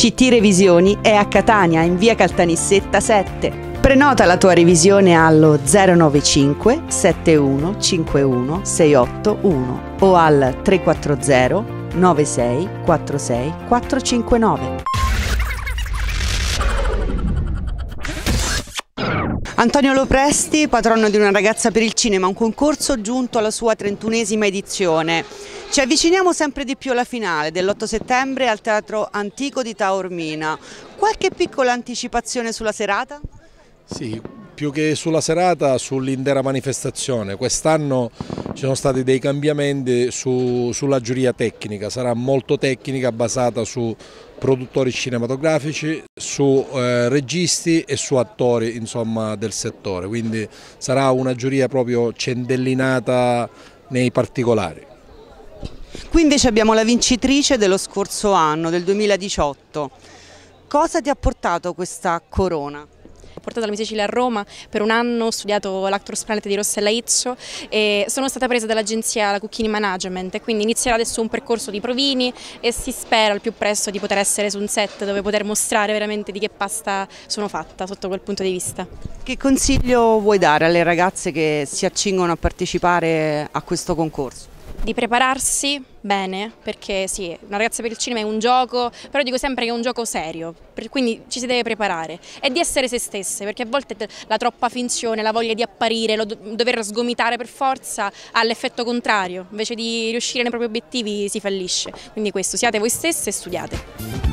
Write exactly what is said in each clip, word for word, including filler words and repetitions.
C T Revisioni è a Catania, in via Caltanissetta sette. Prenota la tua revisione allo zero nove cinque sette uno cinque uno sei otto uno o al tre quattro zero nove sei quattro sei quattro cinque nove. Antonio Lopresti, patrono di Una ragazza per il cinema, un concorso giunto alla sua trentunesima edizione. Ci avviciniamo sempre di più alla finale dell'otto settembre al Teatro Antico di Taormina. Qualche piccola anticipazione sulla serata? Sì, più che sulla serata, sull'intera manifestazione. Quest'anno ci sono stati dei cambiamenti su, sulla giuria tecnica, sarà molto tecnica, basata su produttori cinematografici, su eh, registi e su attori, insomma, del settore, quindi sarà una giuria proprio centellinata nei particolari. Qui invece abbiamo la vincitrice dello scorso anno, del duemiladiciotto. Cosa ti ha portato questa corona? Ho portato la mia Sicilia a Roma, per un anno ho studiato l'Actors Planet di Rossella Izzo e sono stata presa dall'agenzia La Cucchini Management, quindi inizierà adesso un percorso di provini e si spera al più presto di poter essere su un set dove poter mostrare veramente di che pasta sono fatta sotto quel punto di vista. Che consiglio vuoi dare alle ragazze che si accingono a partecipare a questo concorso? Di prepararsi bene, perché sì, Una ragazza per il cinema è un gioco, però dico sempre che è un gioco serio, quindi ci si deve preparare, e di essere se stesse, perché a volte la troppa finzione, la voglia di apparire, lo dover sgomitare per forza ha l'effetto contrario, invece di riuscire nei propri obiettivi si fallisce, quindi questo, siate voi stesse e studiate.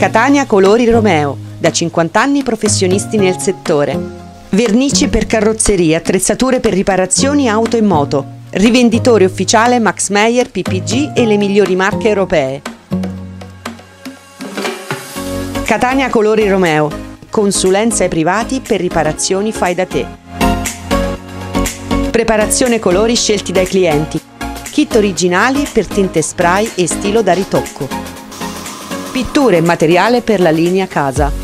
Catania Colori Romeo, da cinquanta anni professionisti nel settore. Vernici per carrozzeria, attrezzature per riparazioni auto e moto. Rivenditore ufficiale Max Meyer, P P G e le migliori marche europee. Catania Colori Romeo, consulenza ai privati per riparazioni fai da te. Preparazione colori scelti dai clienti. Kit originali per tinte spray e stilo da ritocco. Pitture e materiale per la linea casa.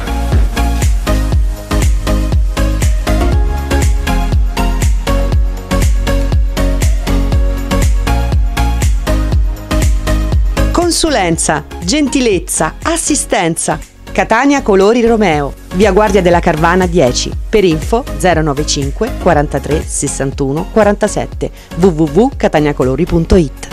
Consulenza, gentilezza, assistenza. Catania Colori Romeo, via Guardia della Carvana dieci. Per info zero novantacinque quarantatré sessantuno quarantasette w w w punto cataniacolori punto it.